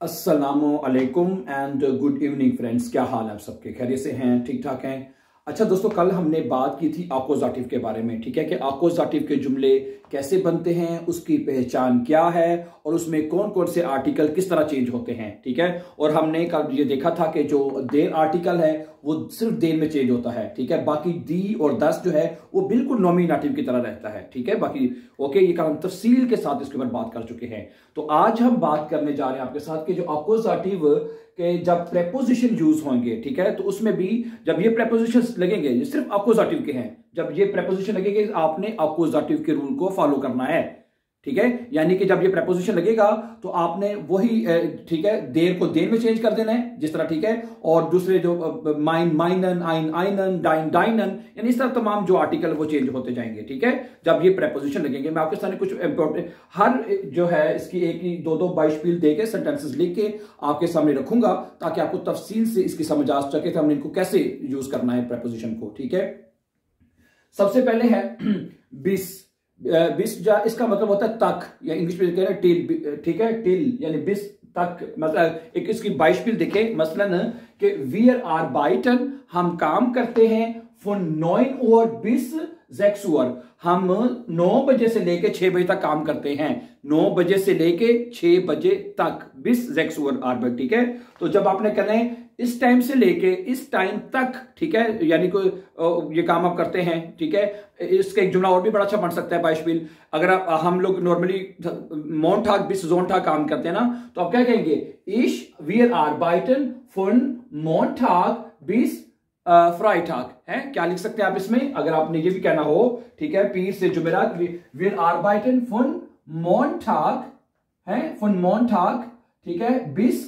अस्सलामु अलैकुम and good evening friends. क्या हाल है आप सबके? खैरियत से हैं? ठीक ठाक हैं? अच्छा दोस्तों, कल हमने बात की थी आकोजाटिव के बारे में, ठीक है, कि आकोजाटिव के जुमले कैसे बनते हैं, उसकी पहचान क्या है और उसमें कौन कौन से आर्टिकल किस तरह चेंज होते हैं, ठीक है। और हमने कल ये देखा था कि जो देर आर्टिकल है वो सिर्फ देर में चेंज होता है, ठीक है, बाकी दी और दस जो है वो बिल्कुल नॉमिनेटिव की तरह रहता है, ठीक है। बाकी ओके, ये काम तफसील के साथ इसके ऊपर बात कर चुके हैं। तो आज हम बात करने जा रहे हैं आपके साथ कि जो आकोजाटिव के जब प्रेपोजिशन यूज होंगे, ठीक है, तो उसमें भी जब ये प्रेपोजिशन लगेंगे, ये सिर्फ अपोजिटिव के हैं, जब ये प्रेपोजिशन लगेंगे आपने अपोजिटिव के रूल को फॉलो करना है, ठीक है। यानी कि जब ये प्रेपोजिशन लगेगा तो आपने वही, ठीक है, देर को देर में चेंज कर देना है जिस तरह, ठीक है। और दूसरे जो माइन माइनन, आइन आइनन, डाइन डाइनन, यानी इस तरह तमाम जो आर्टिकल वो चेंज होते जाएंगे, ठीक है, जब ये प्रेपोजिशन लगेंगे। मैं आपके सामने कुछ इंपॉर्टेंट हर जो है इसकी एक ही दो बाइशपील देके सेंटेंसेस लिख के आपके सामने रखूंगा ताकि आपको तफसील से इसकी समझ आ सके कि हमने इनको कैसे यूज करना है प्रेपोजिशन को, ठीक है। सबसे पहले है बिस। बिस इसका मतलब होता है तक, या इंग्लिश में कहते हैं टिल, ठीक है, टिल यानी बिस तक। मतलब एक इसकी बाइशपील देखे, मसलन कि वीर आर बाइटन, हम काम करते हैं, फॉर 9 और 20 6 हम 9 बजे से लेके 6 बजे तक काम करते हैं, 9 बजे से लेके 6 बजे तक 20 6 आर, ठीक है। तो जब आपने कहना है इस टाइम से लेके इस टाइम तक, ठीक है, यानी कोई ये काम आप करते हैं, ठीक है। इसका एक जुमला और भी बड़ा अच्छा बन सकता है बाइशपील। अगर हम लोग नॉर्मली मोनटाग बिस जोनटाग काम करते हैं ना, तो आप क्या कहेंगे? इश वीर आर बाइटन फुन मोनटाग बिस फ्राइटाग है। क्या लिख सकते हैं आप इसमें, अगर आपने ये भी कहना हो, ठीक है, पीर से जुमेरात, वीर आर बाइटन फुन मोनटाग है, फुन मोनटाग, ठीक है, बिस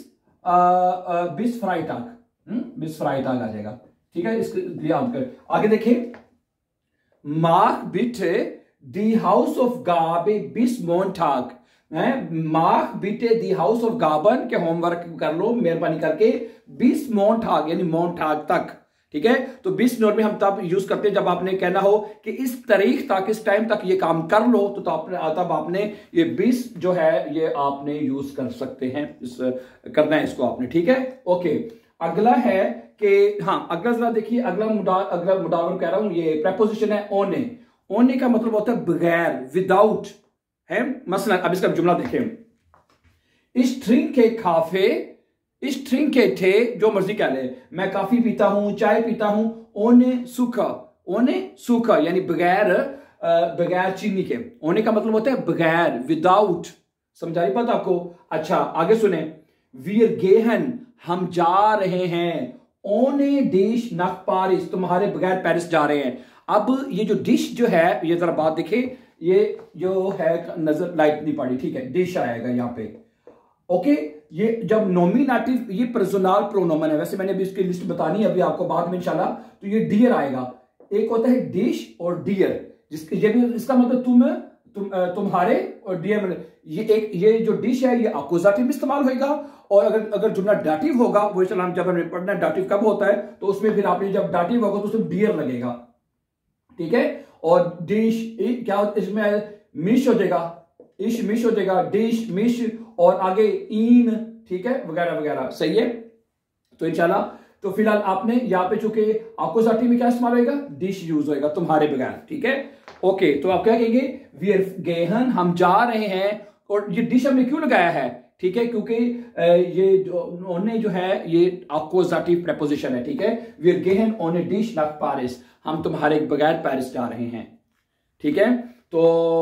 बिस फ्राइटाग, बिस फ्राइटाग आ जाएगा, ठीक है। इसके लिए आप आगे देखिए, मार्क बिटे दी हाउस ऑफ गाबे बिस मोनटाग है, मार्क बिटे दी हाउस ऑफ गाबन के होमवर्क कर लो मेहरबानी करके बिस मोनटाग यानी मोनटाग तक, ठीक है। तो 20 नोट में हम तब यूज करते हैं जब आपने कहना हो कि इस तारीख तक, इस टाइम तक ये काम कर लो, तो तब आपने ये 20 जो है ये आपने यूज कर सकते हैं, करना है इसको आपने, ठीक है। ओके, अगला है कि हाँ, अगला जरा देखिए, अगला मुडावर कह रहा हूं, ये प्रेपोजिशन है ओने। ओने का मतलब होता है बगैर, विदाउट है। मसलन अब इसका जुमला देखें, इस ट्रिंक के खाफे, इस ट्रिंक के थे, जो मर्जी कह ले, मैं काफी पीता हूं, चाय पीता हूं, ओने सूखा, ओने सूखा यानी बगैर, बगैर चीनी के। ओने का मतलब होता है बगैर, विदाउट। समझा रही बात आपको? अच्छा आगे सुने, वीर गेहन, हम जा रहे हैं, ओने डिश नक पारिस, तुम्हारे बगैर पेरिस जा रहे हैं। अब ये जो डिश जो है, ये जरा बात देखे, ये जो है नजर लाइट नहीं पड़ी, ठीक है, डिश आएगा यहां पे, ओके। ये जब नॉमिनेटिव, ये पर्सनल प्रोनोमन है, वैसे मैंने अभी इसकी लिस्ट बतानी है अभी आपको बाद में इंशाल्लाह। तो ये डियर आएगा, एक होता है डिश और डियर, जिसके ये भी इसका मतलब तुम्हारे, और डियर ये जो डिश है ये अपोजिटिव में इस्तेमाल होगा। और अगर जुमला डाटिव होगा, वो चला जब हमें पढ़ना है डाटिव कब होता है, तो उसमें फिर आपने जब डाटिव होगा तो उसमें डियर लगेगा, ठीक है। और डिश क्या इसमें मिश हो जाएगा, इश मिश हो जाएगा, डिश मिश, और आगे इन, ठीक है, वगैरह वगैरह, सही है। तो इंशाल्लाह, तो फिलहाल आपने यहां पे चूंकि अपोजिटिव में क्या इस्तेमाल होगा, डिश यूज होगा, तुम्हारे बगैर, ठीक है। ओके, तो आप क्या कहेंगे? वीर गेहन, हम जा रहे हैं। और ये डिश हमने क्यों लगाया है, ठीक है, क्योंकि ये जो है ये अपोजिटिव प्रेपोजिशन है, ठीक है। वीर गेहन ओन ए डिश नॉट पेरिस, हम तुम्हारे बगैर पेरिस जा रहे हैं, ठीक है। तो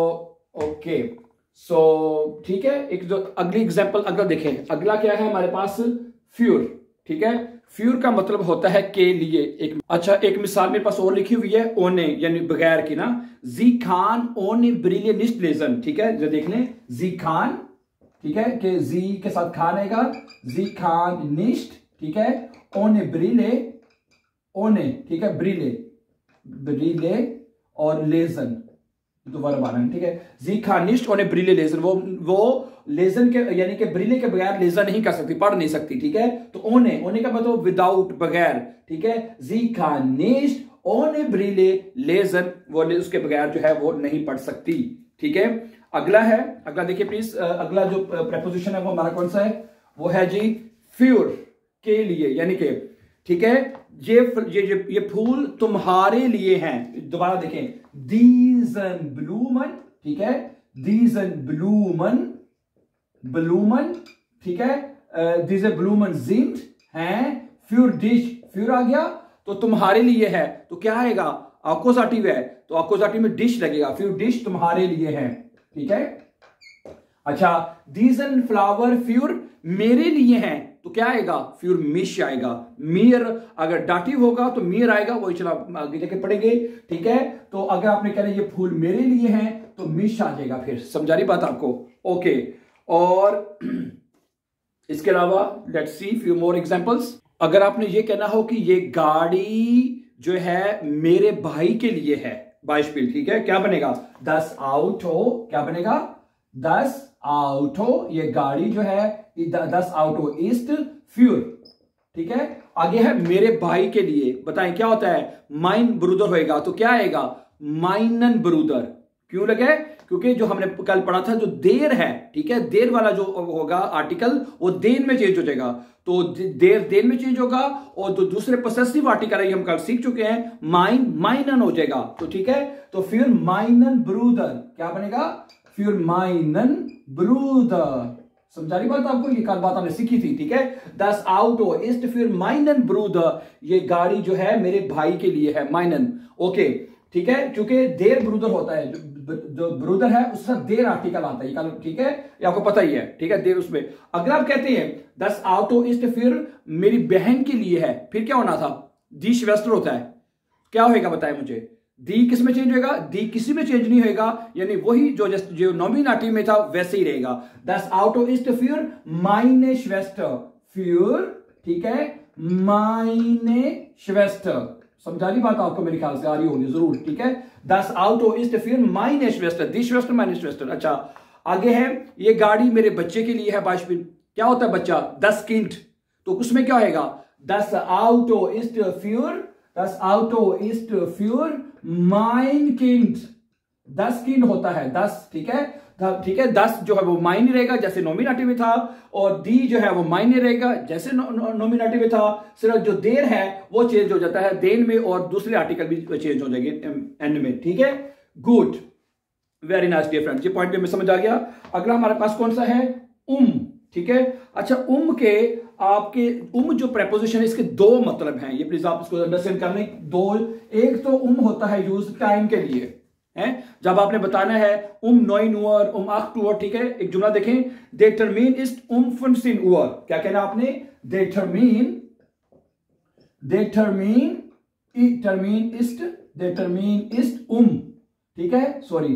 ओके, सो ठीक है, एक जो अगली एग्जांपल अगला देखें, अगला क्या है हमारे पास? फ्यूर, ठीक है। फ्यूर का मतलब होता है के लिए। एक मिसाल मेरे पास और लिखी हुई है, ओने यानी बगैर की ना, जी खान ओने ब्रिलियन निस्ट लेजन, ठीक है, जो देख लें, जी खान, ठीक है, कि जी के साथ खान आएगा, जी खान निस्ट, ठीक है, ओने ब्रिले, ओने, ठीक है, ब्रिले, ब्रिले और लेजन दोबारा बारह, ठीक है। जी खानिस्ट और ब्रिले लेजन, वो लेजन के यानी कि ब्रिले के बगैर लेजन नहीं कर सकती, पढ़ नहीं सकती, ठीक है। तो ओने का मतलब विदाउट, बगैर, ठीक है। जी खानिस्ट ओने ब्रिले लेजन, वो उसके बगैर जो है वो नहीं पढ़ सकती, ठीक है। अगला देखिए प्लीज, अगला जो प्रेपोजिशन है वो हमारा कौन सा है? वो है जी फ्यूर के लिए, यानी कि ठीक है ये फूल तुम्हारे लिए हैं। दोबारा देखें, दीजन ब्लूमन, ठीक है, दीजन ब्लूमन, ठीक है, दीजन ब्लूमन जिंद हैं, फ्यूर डिश, फ्यूर आ गया तो तुम्हारे लिए है, तो क्या आएगा, आक्कुसाटिव है तो आक्कुसाटिव में डिश लगेगा, फ्यूर डिश तुम्हारे लिए है, ठीक है। अच्छा, दीजन फ्लावर फ्यूर मेरे लिए हैं, तो क्या आएगा, फ्यूर मिश आएगा। मियर अगर डाटिव होगा तो मियर आएगा, वही चला आगे जाके पढ़ेंगे, ठीक है। तो अगर आपने कह रहे ये फूल मेरे लिए हैं तो मिश आ जाएगा, फिर समझा रही बात आपको, ओके। और इसके अलावा let's see few more examples. अगर आपने ये कहना हो कि ये गाड़ी जो है मेरे भाई के लिए है, बाइस्पिल, ठीक है, क्या बनेगा, 10 आउटो, क्या बनेगा, 10 आउटो, ये गाड़ी जो है 10 आउटो इस्ट फ्यूर, ठीक है। आगे है मेरे भाई के लिए, बताएं क्या होता है, माइन ब्रूदर होएगा, तो क्या आएगा, माइनन ब्रूदर। क्यों लगे, क्योंकि जो हमने कल पढ़ा था जो देर है, ठीक है, देर वाला जो होगा आर्टिकल वो देन में चेंज हो जाएगा, तो देर में चेंज होगा, और जो दूसरे पोसेसिव आर्टिकल है हम कल सीख चुके हैं, माइनन हो जाएगा, तो ठीक है। तो फिर माइनन ब्रूदर क्या बनेगा, फिर माइनन ब्रूदर। समझा रही बात आपको, ये कल बात हमने सीखी थी, ठीक है। 10 आउटो इस्ट फिर माइनन ब्रूदर, ये गाड़ी जो है मेरे भाई के लिए है, माइनन, ओके, ठीक है। क्योंकि देर ब्रूदर होता है, जो ब्रूदर है उसके साथ देर आर्टिकल आता है, ठीक है, ये आपको पता ही है, ठीक है, देर उसमें। अगर आप कहते हैं 10 आउटो ईस्ट फिर मेरी बहन के लिए है, फिर क्या होना था, दी श्वेस्टर होता है, क्या होएगा बताए मुझे, दी किस में चेंज होएगा, दी किसी में चेंज नहीं होएगा, यानी वही जो नॉमिनेटिव में था वैसे ही रहेगा। 10 आउटो ईस्ट फिर माइने श्वेस्टर, फिर ठीक है, माइने श्वेस्टर। समझा रही बात आपको, मेरे ख्याल से आ रही होगी जरूर, ठीक है। 10 आउटो ईस्ट फिर माइने श्वेस्टर, दी श्वेस्टर माइने श्वेस्टर। अच्छा, आगे है ये गाड़ी मेरे बच्चे के लिए है, बाइस्पिल, क्या होता है बच्चा, 10 किंट, तो उसमें क्या होएगा, 10 आउटो ईस्ट फिर, 10 आउटो ईस्ट फिर माइन किंट, 10 किंट होता है 10, ठीक है, ठीक है। 10 जो है वो माइने रहेगा जैसे नॉमिनेटिव में था, और दी जो है वो माइने रहेगा जैसे नॉमिनेटिव में था, सिर्फ जो देर है वो चेंज हो जाता है देन में, और दूसरे आर्टिकल भी चेंज हो जाएंगे एंड में, ठीक है। Good, very nice dear friends, ये पॉइंट भी हमें समझ आ गया। अगला हमारे पास कौन सा है, ठीक है। अच्छा, के आपके जो प्रेपोजिशन है इसके दो मतलब हैं, ये प्लीज आप इसको अंडरस्टैंड करने, दो, एक तो होता है यूज टाइम के लिए है, जब आपने बताना है 9 उअर 8 उअर, ठीक है। एक जुमला देखें, देटरमीन इस्ट 15 उअर, क्या कहना आपने, देटरमीन इस्ट ठीक है, सॉरी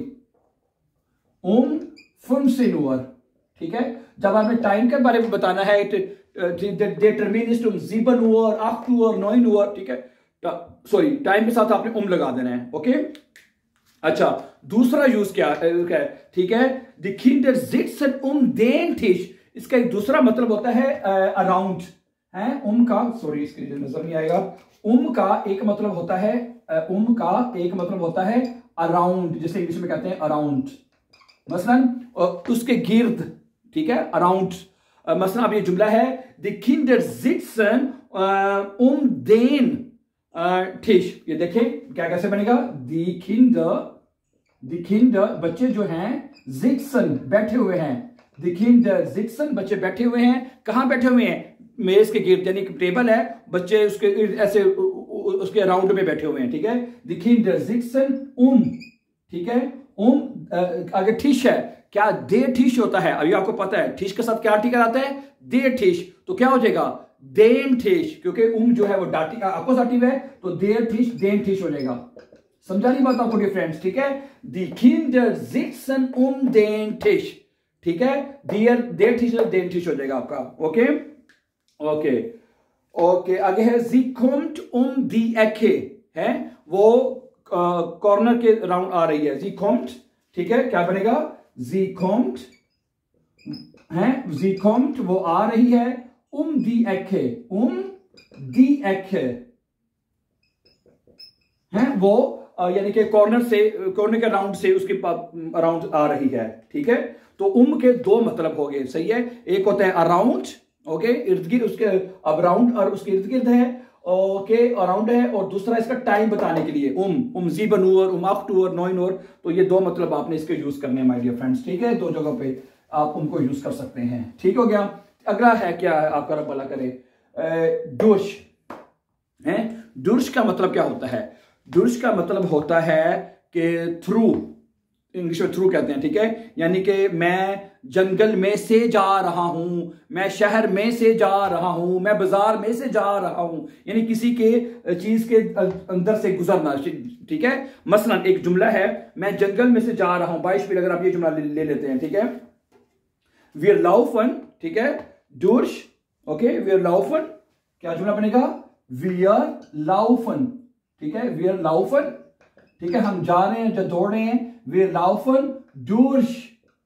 15 उअर, ठीक है। जब आपने टाइम के बारे में बताना है, देटरमीन इस्ट 7 उअर 8 उअर 9 उअर, ठीक है, सॉरी टाइम के साथ आपने लगा देना है, ओके। अच्छा, दूसरा यूज क्या है, ठीक है, द किंडर सिट्सन den Tisch, इसका एक दूसरा मतलब होता है अराउंड है, का, सॉरी इसके लिए नजर नहीं आएगा, का एक मतलब होता है, अराउंड, जैसे इंग्लिश में कहते हैं अराउंड, मसलन उसके गिर्द, ठीक है, अराउंड। मसलन अब ये जुमला है, द किंडर सिट्सन den Tisch, ये देखें क्या कैसे बनेगा, दी किंडर बच्चे जो हैं, सिट्सन बैठे हुए हैं, दी किंडर सिट्सन बच्चे बैठे हुए हैं, कहां बैठे हुए हैं, मेज के गिर्द, यानी टेबल है, बच्चे उसके ऐसे उसके अराउंड में बैठे हुए हैं, ठीक है। दी किंडर सिट्सन ठीक है, अगर ठिश है, क्या दे ठिश होता है, अभी आपको पता है ठिश के साथ क्या आर्टिकल आता है, दे ठिश, तो क्या हो जाएगा, देन ठिश, क्योंकि जो है वो अपोजिटिव है, तो देर ठिश देन ठिश हो जाएगा। समझा नहीं बात आपको फ्रेंड्स, ठीक है। दी किंडर सिट्सन den Tisch, ठीक है, देर ठिश देन ठिश हो जाएगा आपका, ओके ओके ओके। आगे है sie kommt die Ecke, है वो कॉर्नर के राउंड आ रही है, sie kommt, ठीक है, क्या बनेगा, sie kommt है, sie kommt वो आ रही है, die Ecke है वो, यानी कि कॉर्नर के राउंड से उसके अराउंड आ रही है, ठीक है। तो के दो मतलब हो गए, सही है, एक होता है अराउंड ओके, इर्द गिर्द उसके अराउंड और उसके इर्द गिर्द है, ओके, अराउंड है। और दूसरा इसका टाइम बताने के लिए ज़ीबन उर, अक्टूर, 9 और, तो ये दो मतलब आपने इसके यूज करने हैं माय डियर फ्रेंड्स, ठीक है। दो जगह पे आप उनको यूज कर सकते हैं, ठीक हो गया। अगला है क्या है, आपका रब भला करे, दुर्श है। दुर्श का मतलब क्या होता है? दुर्श का मतलब होता है कि थ्रू, इंग्लिश में थ्रू कहते हैं, ठीक है। यानी कि मैं जंगल में से जा रहा हूं, मैं शहर में से जा रहा हूं, मैं बाजार में से जा रहा हूं, यानी किसी के चीज के अंदर से गुजरना, ठीक है। मसलन एक जुमला है, मैं जंगल में से जा रहा हूं, 22 में अगर आप ये जुमला ले लेते हैं, ठीक है। वीर लाउफन, ठीक है, दुर्श, ओके, वीर लाउफन, क्या जुमला बनेगा? वीर लाउफन, ठीक है, वीर लाउफन, ठीक है, हम जा रहे हैं, जो दौड़ रहे हैं, वीर लाउफन दुर्श,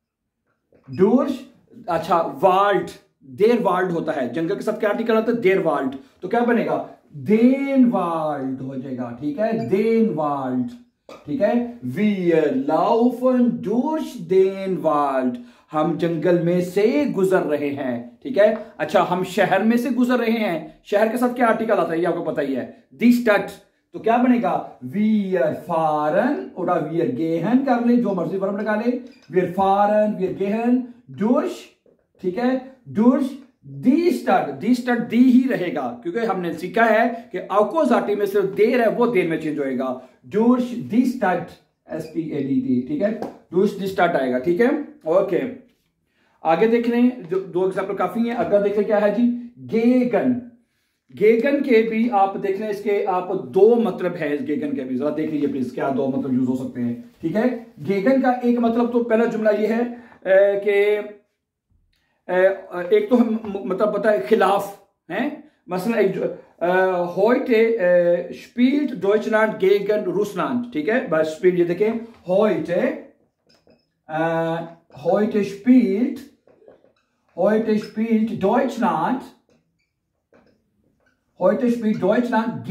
दुर्श। अच्छा, वाल्ट, देर वाल्ट होता है, जंगल के साथ क्या आर्टिकल आता है? देर वाल्ट, तो क्या बनेगा? देन वाल्ट हो जाएगा, ठीक है, देन वाल्ट, ठीक है। वीर लाउफन दुर्श देन वाल्ट, हम जंगल में से गुजर रहे हैं, ठीक है। अच्छा, हम शहर में से गुजर रहे हैं, शहर के साथ क्या आर्टिकल आता है ये आपको पता ही है, दी स्टट, तो क्या बनेगा? वीर फारन, और वीर गेहन कर ले, जो मर्जी वर्ब लगा ले, वीर फारन, वीर गेहन, दुर्श, ठीक है, दुर्श दी स्टड, दी स्टड दी ही रहेगा, क्योंकि हमने सीखा है कि अकोजाटिव में सिर्फ देर है, वो देर में चेंज होएगा। दुर्श दी स्टड, STADT, ठीक है, दुर्श दी स्टड आएगा, ठीक है, ओके। आगे देख लें, दो एग्जाम्पल काफी हैं। अगला देख लें क्या है जी, गेगन। गेगन के भी आप देख लें, इसके आप दो मतलब है इस गेगन के भी, जरा देख लीजिए प्लीज, क्या दो मतलब यूज हो सकते हैं, ठीक है। गेगन का एक मतलब तो पहला जुमला ये है कि एक तो हम मतलब पता है खिलाफ है, मसलन एक heute spielt Deutschland gegen Russland, ठीक है, बस स्पीड ये देखें, heute spielt Deutschland, heute spielt Deutschland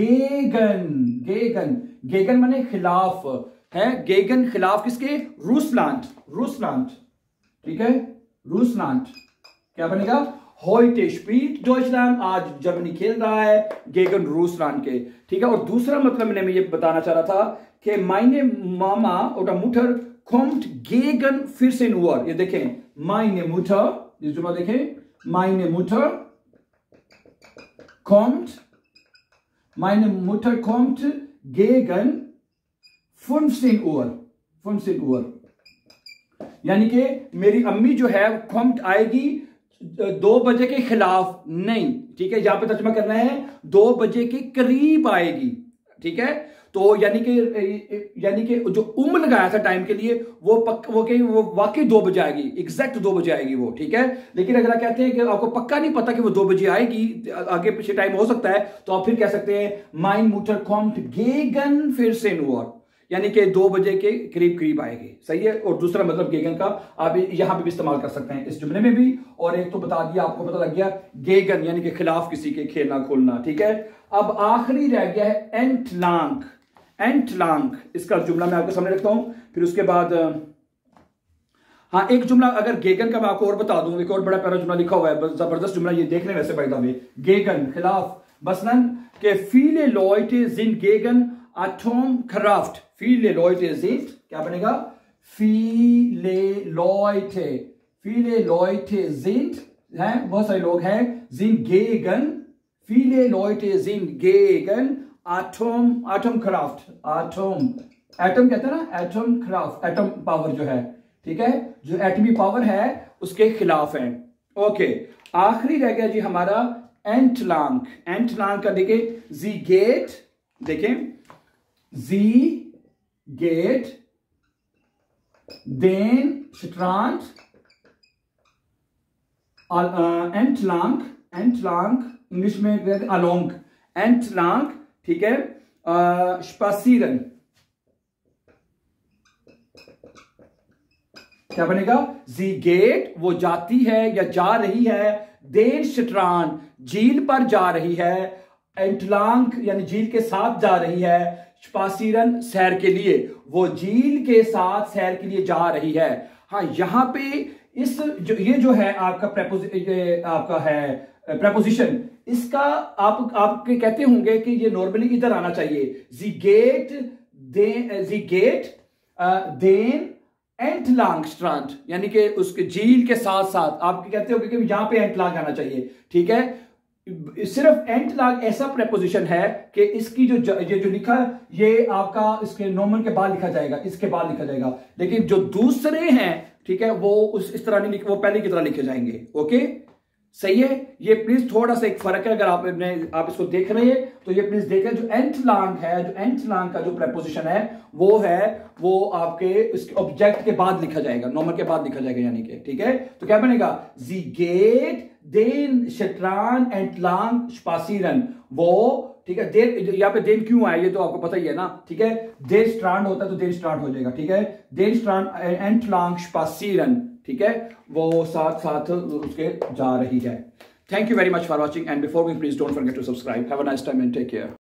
gegen माने खिलाफ है, गेगन खिलाफ किसके? रूसलैंड, ठीक है, रूसलैंड, क्या बनेगा? heute spielt Deutschland, आज जर्मनी खेल रहा है गेगन रूसलैंड के, ठीक है। और दूसरा मतलब मैं ये बताना चाह रहा था कि meine Mama oder Mutter kommt gegen 14 Uhr, ये देखें, meine Mutter, ये जुमला देखें, meine Mutter kommt gegen 15 Uhr, यानी कि मेरी अम्मी जो है kommt आएगी 2 बजे के खिलाफ नहीं, ठीक है, यहां पे तर्जुमा करना है 2 बजे के करीब आएगी, ठीक है। तो यानी कि जो लगाया था टाइम के लिए वो वाकई 2 बजे आएगी, एग्जैक्ट 2 बजे आएगी वो, ठीक है। लेकिन अगर आप कहते हैं कि आपको पक्का नहीं पता कि वो 2 बजे आएगी, आगे पीछे टाइम हो सकता है, तो आप फिर कह सकते हैं mein Mutter kommt gegen 14 Uhr, यानी कि 2 बजे के करीब आएगी, सही है। और दूसरा मतलब गेगन का आप यहां पे भी इस्तेमाल कर सकते हैं, इस जुमले में भी, और एक तो बता दिया, आपको पता लग गया गेगन यानी कि खिलाफ किसी के, खेलना खोलना, ठीक है। अब आखिरी रह गया है एंटलांग, इसका जुमला मैं आपके सामने रखता हूं, फिर उसके बाद हाँ, एक जुमला अगर गेगन का मैं आपको और बता दूं, एक और बड़ा प्यारा जुमला लिखा हुआ है, जबरदस्त जुमला, ये देख लें वैसे बाय द वे, गेगन खिलाफ, मसलन के viele Leute sind gegen Atomkraft, viele Leute sind, क्या बनेगा? viele Leute sind, हैं, बहुत सारे लोग हैं, sind gegen, viele Leute sind gegen Atomkraft, atom कहते हैं ना, Atomkraft, एटम पावर जो है, ठीक है, जो एटमी पावर है उसके खिलाफ है, ओके। आखिरी रह गया जी हमारा एंटलांग का, देखिए जी गेट, देखें Sie geht den Strand entlang, English में कहते हैं along, entlang, ठीक है, spazieren, क्या बनेगा? Sie geht, वो जाती है या जा रही है, den Strand, झील पर जा रही है, entlang यानी झील के साथ जा रही है, स्पासीरन सैर के लिए, वो झील के साथ सैर के लिए जा रही है। हाँ, यहां पे ये जो है आपका आपका है preposition, इसका आप कहते होंगे कि ये नॉर्मली इधर आना चाहिए, sie geht den एंटलांग स्ट्रांड, यानी कि उसके झील के साथ साथ आप कहते हो कि यहां पे एंटलांग आना चाहिए, ठीक है। सिर्फ एंटलांग ऐसा प्रेपोजिशन है कि इसकी ये जो लिखा ये आपका इसके नॉर्मल के बाद लिखा जाएगा, इसके बाद लिखा जाएगा, लेकिन जो दूसरे हैं, ठीक है, वो इस तरह नहीं, वो पहले की तरह लिखे जाएंगे। ओके, सही है। ये प्लीज थोड़ा सा एक फर्क है, अगर आप इसको देख रहे हैं तो ये प्लीज देखें। जो एंटलांग है, जो एंटलांग का जो प्रेपोजिशन है वो आपके इसके ऑब्जेक्ट के बाद लिखा जाएगा, नॉर्मल के बाद लिखा जाएगा, यानी कि ठीक है। तो क्या बनेगा, जी गेट den Strand entlang spazieren, वो ठीक है। देन यहाँ पे देन क्यों आया ये तो आपको पता ही है ना, ठीक है। den Strand होता है तो den Strand हो जाएगा, ठीक है। den Strand entlang spazieren, ठीक है, वो साथ साथ उसके जा रही है। Thank you very much for watching and before we please don't forget to subscribe. Have a nice time and take care.